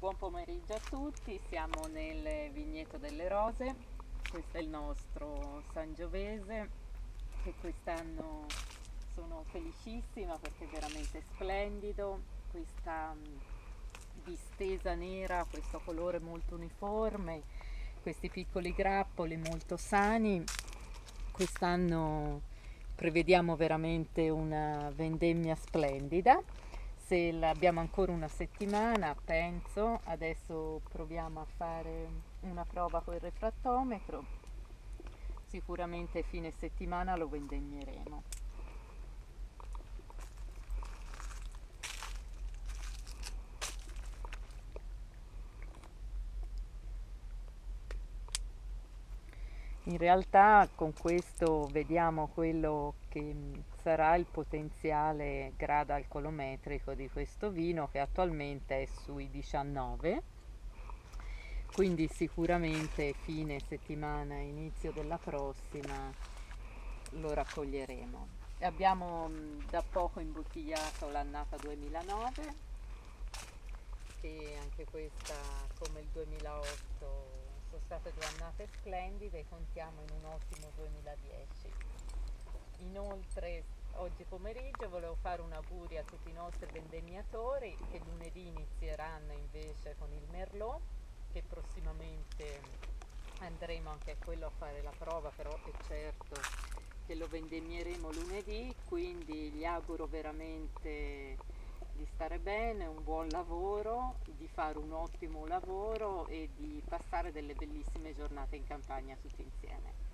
Buon pomeriggio a tutti, siamo nel Vigneto delle Rose, questo è il nostro Sangiovese che quest'anno sono felicissima perché è veramente splendido, questa distesa nera, questo colore molto uniforme, questi piccoli grappoli molto sani. Quest'anno prevediamo veramente una vendemmia splendida. Se abbiamo ancora una settimana, penso, adesso proviamo a fare una prova col refrattometro, sicuramente fine settimana lo vendemmieremo. In realtà con questo vediamo quello che sarà il potenziale grado alcolometrico di questo vino che attualmente è sui 19, quindi sicuramente fine settimana, inizio della prossima lo raccoglieremo. Abbiamo da poco imbottigliato l'annata 2009 che anche questa come il 2008 sono state due annate splendide e contiamo in un ottimo 2010. Inoltre oggi pomeriggio volevo fare un augurio a tutti i nostri vendemmiatori che lunedì inizieranno invece con il Merlot, che prossimamente andremo anche a quello a fare la prova, però è certo che lo vendemmieremo lunedì, quindi gli auguro veramente di stare bene, un buon lavoro, di fare un ottimo lavoro e di passare delle bellissime giornate in campagna tutti insieme.